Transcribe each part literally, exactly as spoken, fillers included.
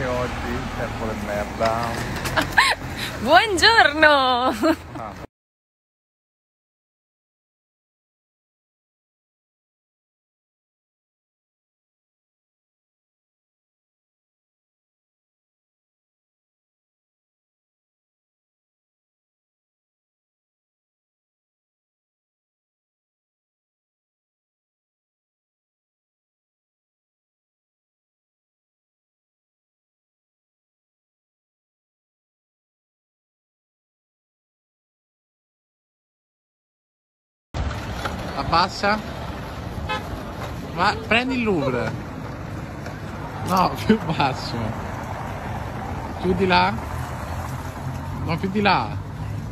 oggi? Tempo di merda. Buongiorno! Ah. Abbassa. Ma prendi il Louvre. No, più basso. Più di là. No, più di là.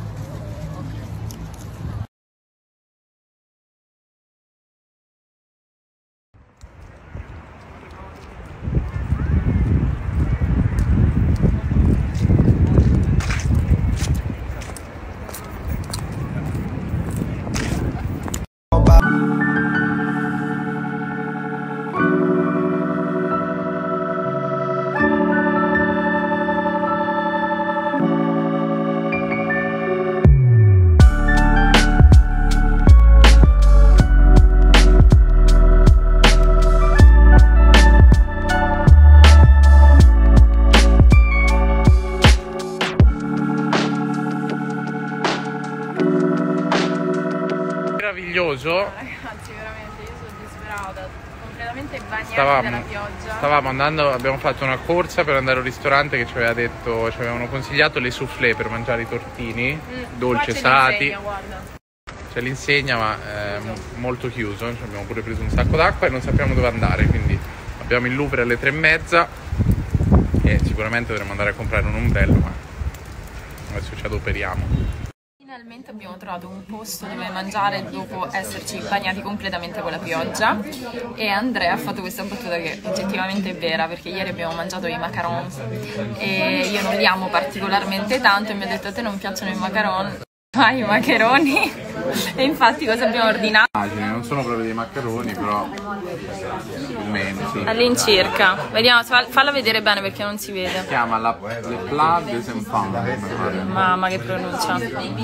Meraviglioso. Ragazzi, veramente io sono disperata, completamente bagnata Stavamo, dalla pioggia. stavamo andando, abbiamo fatto una corsa per andare a un ristorante che ci aveva detto, ci avevano consigliato le soufflé per mangiare i tortini, Mm, dolci e qua c'è salati. l'insegna, guarda. C'è l'insegna, ma è molto chiuso. Ci abbiamo pure preso un sacco d'acqua e non sappiamo dove andare, quindi abbiamo il Louvre alle tre e mezza e sicuramente dovremo andare a comprare un ombrello, ma adesso ci adoperiamo. Finalmente abbiamo trovato un posto dove mangiare dopo esserci bagnati completamente con la pioggia e Andrea ha fatto questa battuta che oggettivamente è vera, perché ieri abbiamo mangiato i macaron e io non li amo particolarmente tanto e mi ha detto: a te non piacciono i macaron? Ah, i maccheroni. E infatti cosa abbiamo ordinato? Non sono proprio dei maccheroni, però più o meno sì. All'incirca. Vediamo, falla vedere bene perché non si vede. Si chiama la, le plat des enfants. Mamma che pronuncia.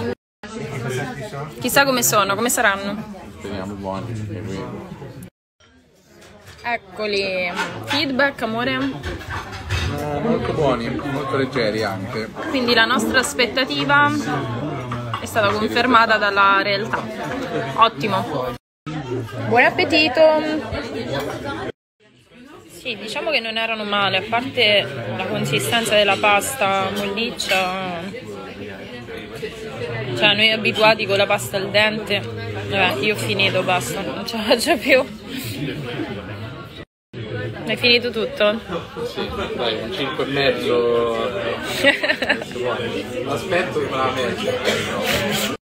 Chissà come sono, come saranno. Speriamo buoni. Eccoli. Feedback, amore? No, molto buoni, molto leggeri anche. Quindi la nostra aspettativa è stata confermata dalla realtà. Ottimo. Buon appetito. Sì, diciamo che non erano male, a parte la consistenza della pasta molliccia. Cioè, noi abituati con la pasta al dente. Vabbè, io ho finito, basta, non ce la faccio più. Hai finito tutto? Sì, dai, un cinque e mezzo. Aspetto per la mezza.